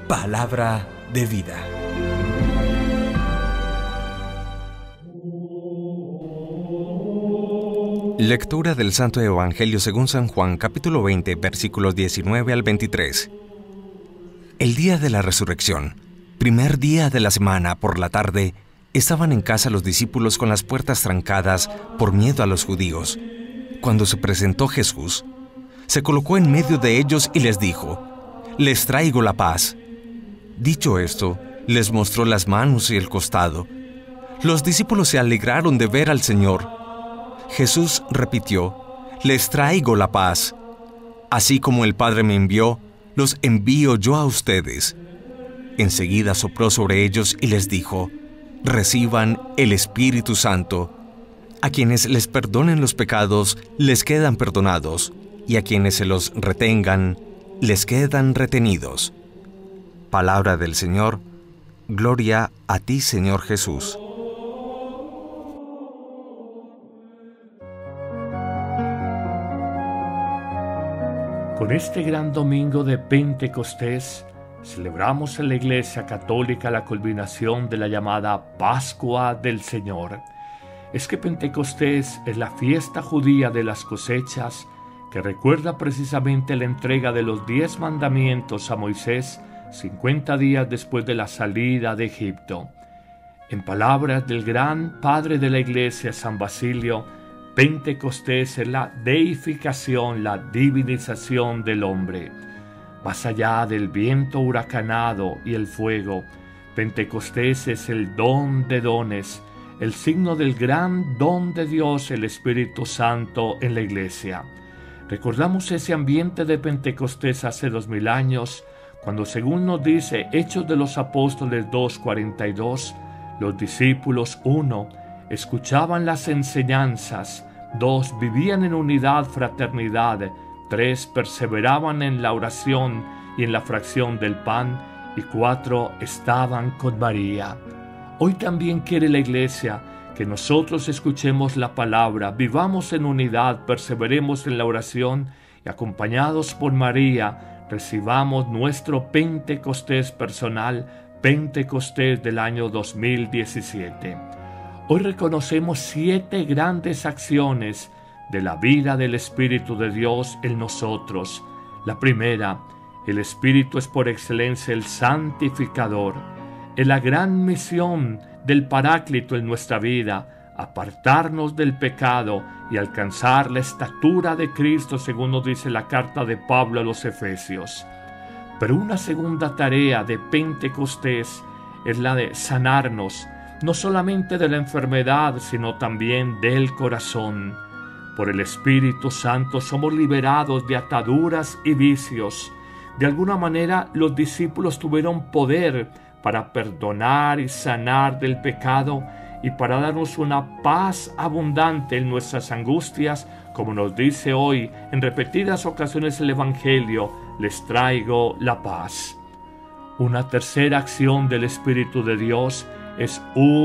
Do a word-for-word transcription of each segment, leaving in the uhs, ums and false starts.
Palabra de vida. Lectura del Santo Evangelio según San Juan, capítulo veinte, versículos diecinueve al veintitrés. El día de la resurrección, primer día de la semana, por la tarde, estaban en casa los discípulos con las puertas trancadas por miedo a los judíos. Cuando se presentó Jesús, se colocó en medio de ellos y les dijo: «Les traigo la paz». Dicho esto, les mostró las manos y el costado. Los discípulos se alegraron de ver al Señor. Jesús repitió: «Les traigo la paz. Así como el Padre me envió, los envío yo a ustedes». Enseguida sopló sobre ellos y les dijo: «Reciban el Espíritu Santo. A quienes les perdonen los pecados, les quedan perdonados, y a quienes se los retengan, les quedan retenidos». Palabra del Señor. Gloria a ti, Señor Jesús. Con este gran domingo de Pentecostés, celebramos en la Iglesia Católica la culminación de la llamada Pascua del Señor. Es que Pentecostés es la fiesta judía de las cosechas, que recuerda precisamente la entrega de los diez mandamientos a Moisés cincuenta días después de la salida de Egipto. En palabras del gran padre de la Iglesia, San Basilio, Pentecostés es la deificación, la divinización del hombre. Más allá del viento huracanado y el fuego, Pentecostés es el don de dones, el signo del gran don de Dios, el Espíritu Santo en la Iglesia. Recordamos ese ambiente de Pentecostés hace dos mil años, cuando, según nos dice Hechos de los Apóstoles dos cuarenta y dos, los discípulos, uno, escuchaban las enseñanzas, dos, vivían en unidad, fraternidad, tres, perseveraban en la oración y en la fracción del pan, y cuatro, estaban con María. Hoy también quiere la Iglesia que nosotros escuchemos la palabra, vivamos en unidad, perseveremos en la oración y, acompañados por María, recibamos nuestro Pentecostés personal, Pentecostés del año dos mil diecisiete. Hoy reconocemos siete grandes acciones de la vida del Espíritu de Dios en nosotros. La primera, el Espíritu es por excelencia el santificador. Es la gran misión del Paráclito en nuestra vida, apartarnos del pecado y alcanzar la estatura de Cristo, según nos dice la carta de Pablo a los Efesios. Pero una segunda tarea de Pentecostés es la de sanarnos, no solamente de la enfermedad, sino también del corazón. Por el Espíritu Santo somos liberados de ataduras y vicios. De alguna manera, los discípulos tuvieron poder para perdonar y sanar del pecado y para darnos una paz abundante en nuestras angustias, como nos dice hoy en repetidas ocasiones el Evangelio: les traigo la paz. Una tercera acción del Espíritu de Dios es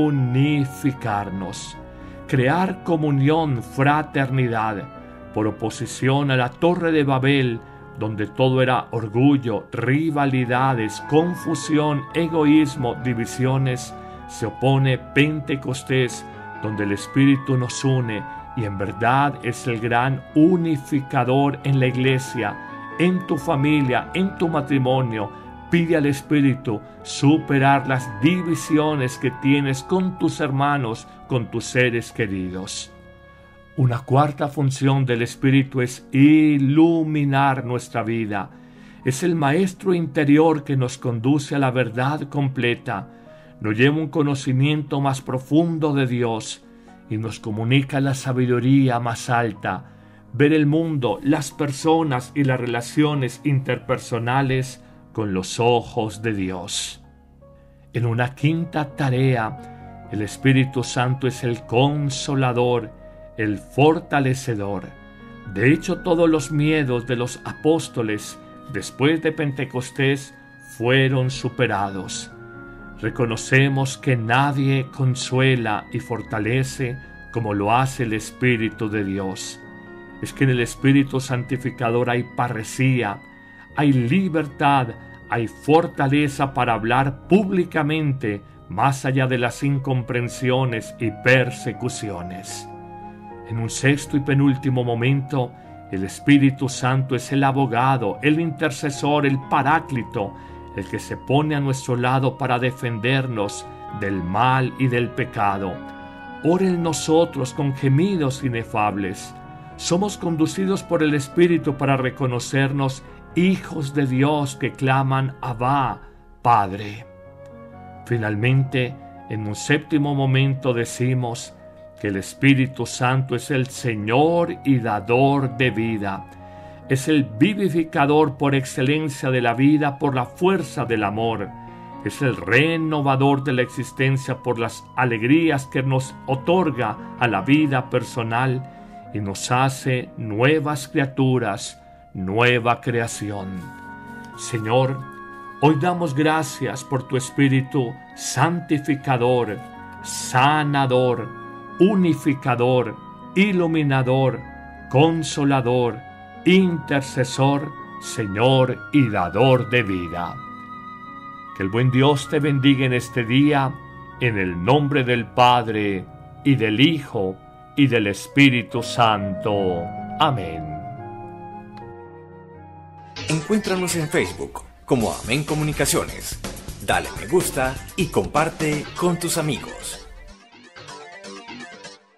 unificarnos, crear comunión, fraternidad, por oposición a la Torre de Babel, donde todo era orgullo, rivalidades, confusión, egoísmo, divisiones. Se opone Pentecostés, donde el Espíritu nos une y en verdad es el gran unificador en la Iglesia, en tu familia, en tu matrimonio. Pide al Espíritu superar las divisiones que tienes con tus hermanos, con tus seres queridos. Una cuarta función del Espíritu es iluminar nuestra vida. Es el maestro interior que nos conduce a la verdad completa, nos lleva un conocimiento más profundo de Dios y nos comunica la sabiduría más alta, ver el mundo, las personas y las relaciones interpersonales con los ojos de Dios. En una quinta tarea, el Espíritu Santo es el consolador, el fortalecedor. De hecho, todos los miedos de los apóstoles después de Pentecostés fueron superados. Reconocemos que nadie consuela y fortalece como lo hace el Espíritu de Dios. Es que en el Espíritu Santificador hay parresía, hay libertad, hay fortaleza para hablar públicamente más allá de las incomprensiones y persecuciones. En un sexto y penúltimo momento, el Espíritu Santo es el abogado, el intercesor, el paráclito, el que se pone a nuestro lado para defendernos del mal y del pecado. Ora en nosotros con gemidos inefables. Somos conducidos por el Espíritu para reconocernos hijos de Dios que claman Abba, Padre. Finalmente, en un séptimo momento decimos que el Espíritu Santo es el Señor y dador de vida. Es el vivificador por excelencia de la vida por la fuerza del amor. Es el renovador de la existencia por las alegrías que nos otorga a la vida personal y nos hace nuevas criaturas, nueva creación. Señor, hoy damos gracias por tu Espíritu santificador, sanador, unificador, iluminador, consolador, intercesor, Señor y dador de vida. Que el buen Dios te bendiga en este día, en el nombre del Padre, y del Hijo, y del Espíritu Santo. Amén. Encuéntranos en Facebook como Amén Comunicaciones. Dale me gusta y comparte con tus amigos.